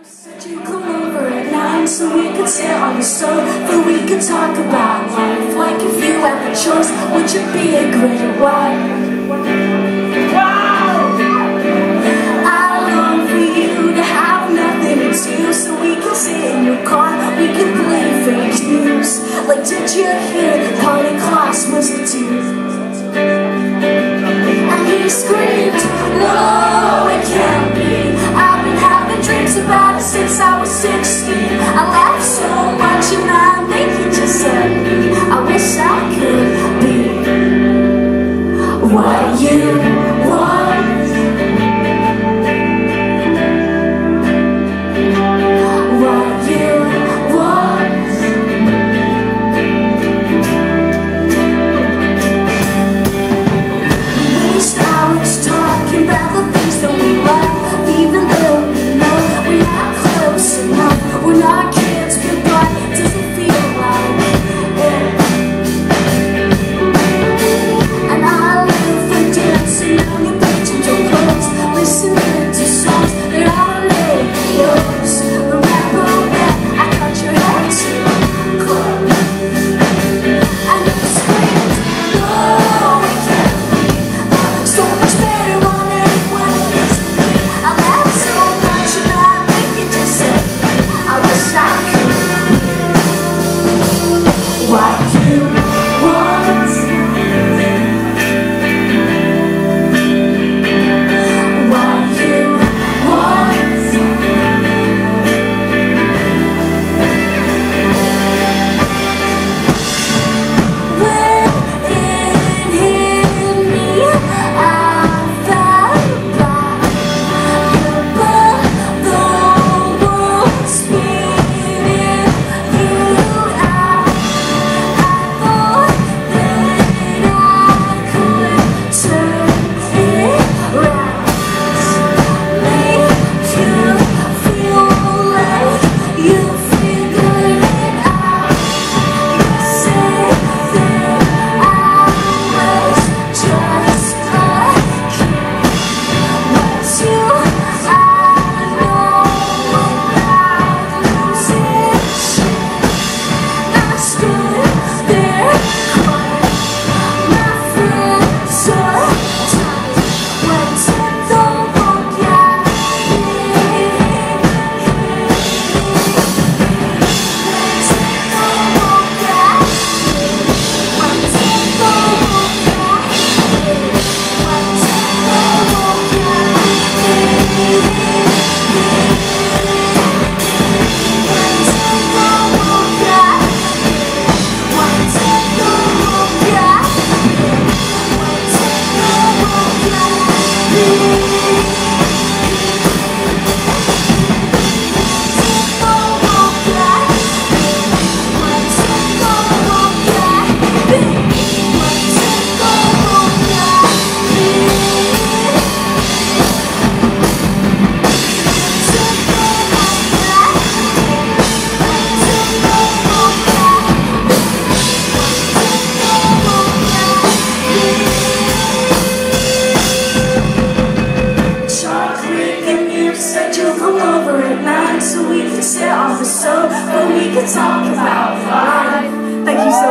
Said you come over at 9 so we could sit on the sofa, we could talk about life. Like if you had the choice, would you be a great wife? Wow! I long for you to have nothing to do, so we can sit in your car, we can play fake news. Like, did you hear Polly Claus was a dude? And he screamed, no, it can't be. I've been having dreams about it since I was 16. I laughed so much and I think he just said, I wish I could be what you want. What you want. We waste hours talking about the things that we love, even though we know we're not close enough. We're not kids, but it doesn't feel like it. And I live for dancing on your bedroom clothes, listening to songs that I made yours. Remember when I cut your hair too close? And you screamed, no, it can't be. So much better on anyone else. I laughed so much and I think you just said, I wish I could be what you want. What you want. When it hit me, I felt like the world spinning you out. I thought that I could turn it round, make you feel like you figured it out. You said that I was just a kid, but you, I know without losing shit. I stood there quiet, my friends so tight, went to the walk out. Said you'll come over at 9 so we can sit on the sofa, we can talk about life. Thank you so much.